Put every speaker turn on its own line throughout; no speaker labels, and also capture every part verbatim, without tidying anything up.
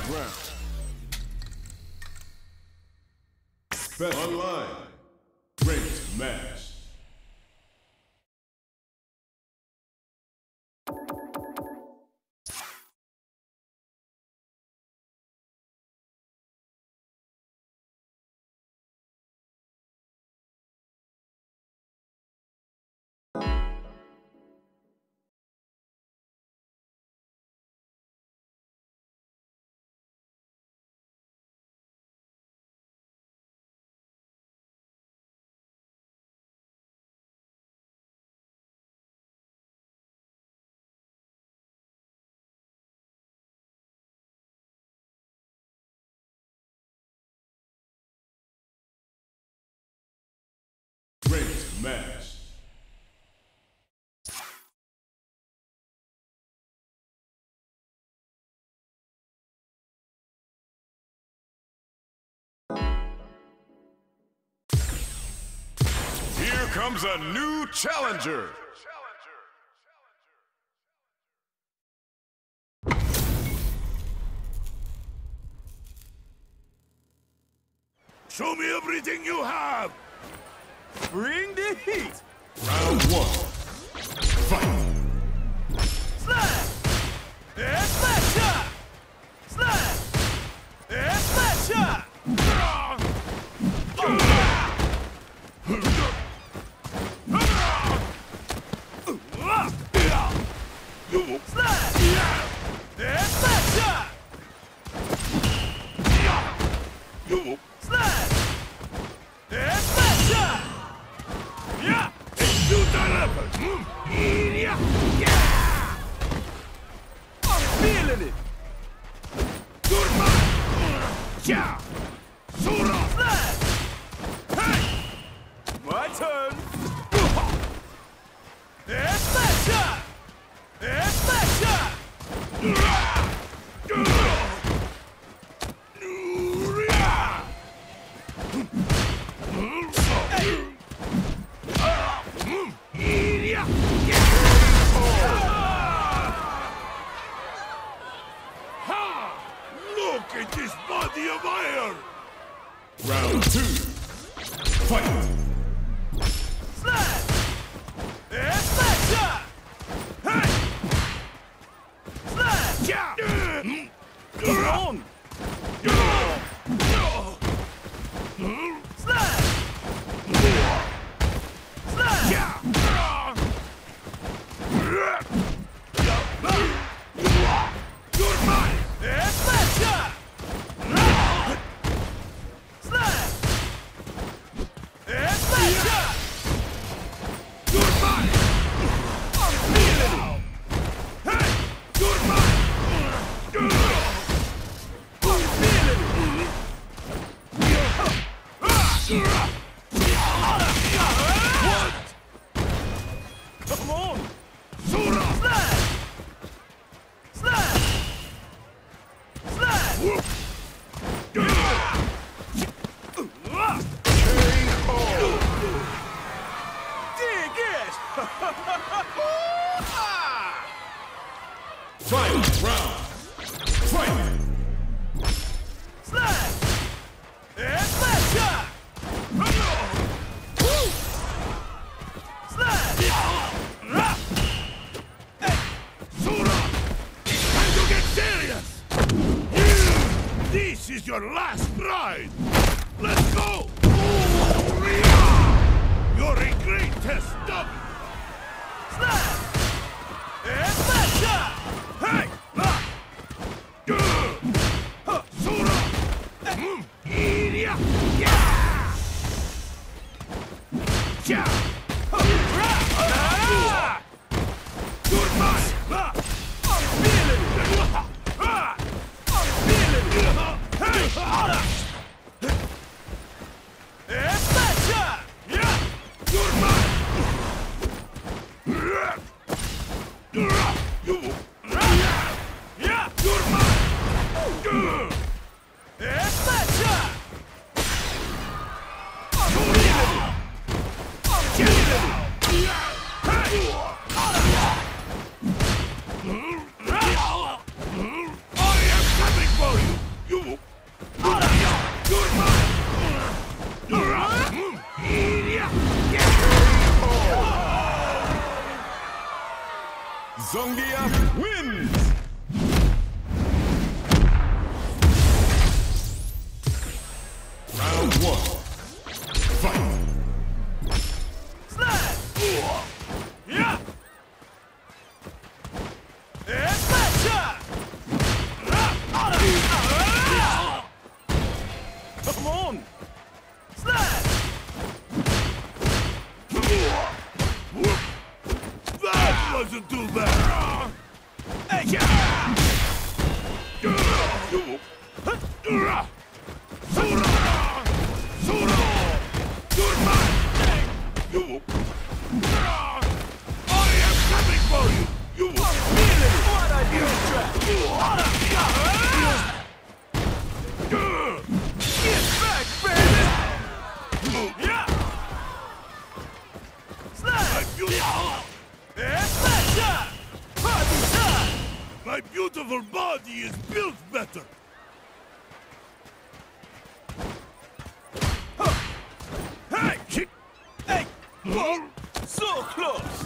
round. Bet online. Ranked match. Ranked match. Here comes a new challenger.
Show me everything you have!
Bring the heat!
Round one. Fight!
Slash! And smash shot! Slash! And smash shot! Slash! And smash shot! Slash! And smash shot! Yeah! I'm feeling it! Slash! Hey! My turn! And smash shot! And smash shot!
Look at this body of iron!
Round two. Fight!
Slash! And smash shot! Hey! Slash! Come on! Slash! Slash!
You're mine!
And smash shot! Slash! And smash shot!
You're mine!
I'm feeling it!
Hey! You're mine!
I'm feeling
What?
it! Come on!
Sura!
Slash! Slash! Slash! Dig it!
Final round. Fight!
Slash! And smash shot! Slash!
Sura! Time to get serious! This is your last ride! Let's go! You're a great test dummy!
Slash! And smash shot!
Hey! Sura! Iria! Yeah! Yeah! You're mine!
I'm feeling it! I'm feeling it!
Hey!
And smash shot!
Yeah! You're mine! You!
Yeah!
You're mine!
And smash shot! I'm feeling it! I'm feeling it!
I am coming for you!
wins! Round one. Fight!
Slide! Yeah! And smash shot! Come on! Slide!
That wasn't too bad!
Hey, yeah!
I am coming for you! You will feel it!
What a new trap! Get back, baby! Yeah! Slide! And smash shot! Party time!
My beautiful body is built better!
Hey! Hey! Whoa! So close!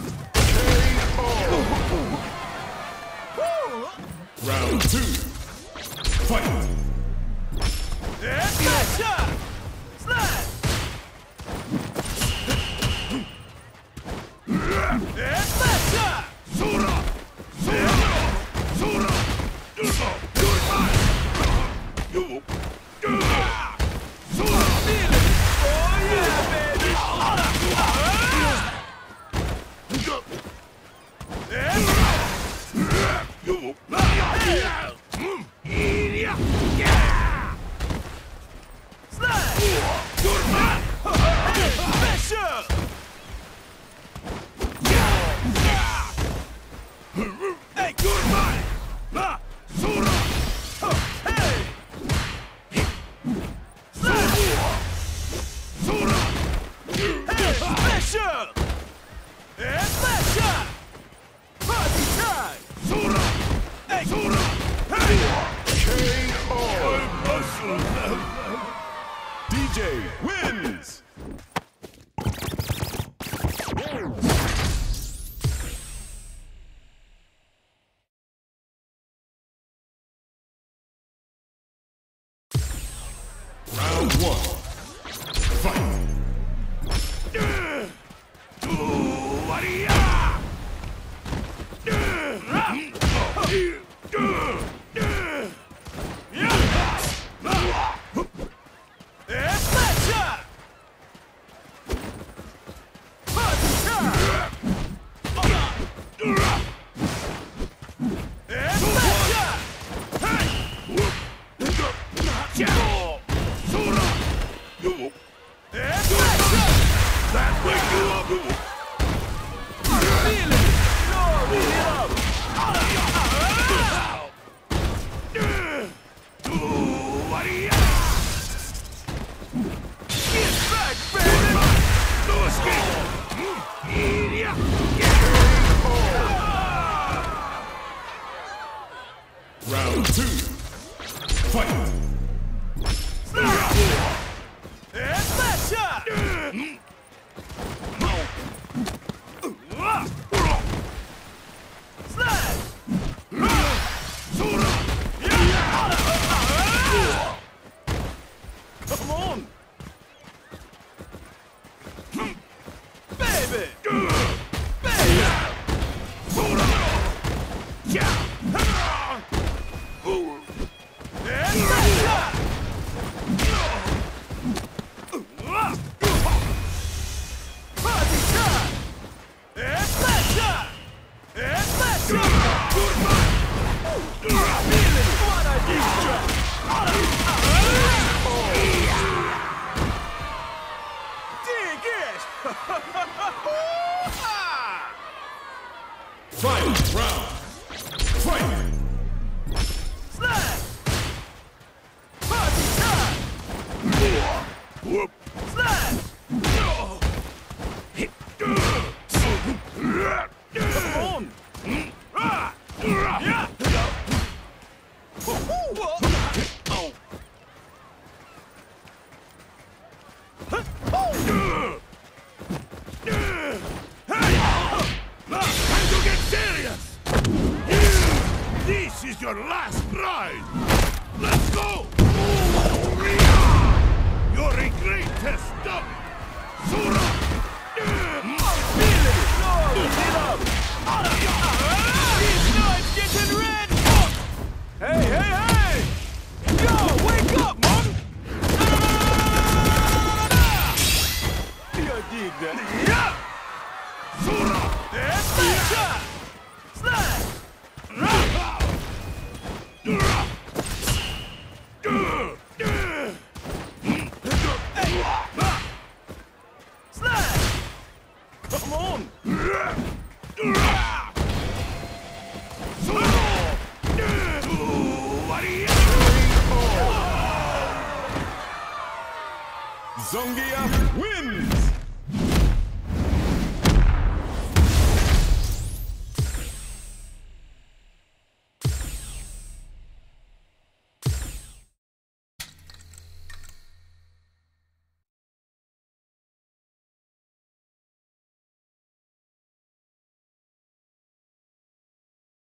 Woo!
Round two. Fight!
And smash shot! Slide! And smash shot!
Sora! Sora! Sora! You're mine! You... Sora!
Feel it! Oh yeah, baby! And
You...
slide!
You're mine!
Special!
Hey, you're mine! Ah, Sora!
Hey!
Sora!
Hey! Special! And smash shot! Party time!
Sora!
Hey!
Sora!
Hey!
I muscle them!
D J wins! Round one. Fight!
And smash shot! Party time! And smash shot! And smash shot!
That wake you up!
Feel it! Lord, beat it up! Get back, baby!
No escape!
Round two. Fight!
And smash shot! Slide! Come on! Baby! Baby! And smash shot! Party time! And smash shot! And smash shot! Feel it! What a deep drop! Dig it!
Final round. Fight!
Slide! Party time!
Whoop!
Slide! Come on! Yeah! Whoa! Oh!
Time to get serious! This is your last ride! Let's go! You're a great tester! Sura!
Feel it! No! Get up! These knives getting red! Hey, hey, hey! Yo, wake up, man! You dig that?
Yeah! Sura!
Smash! Slide! Slide! Come on!
Zongia wins!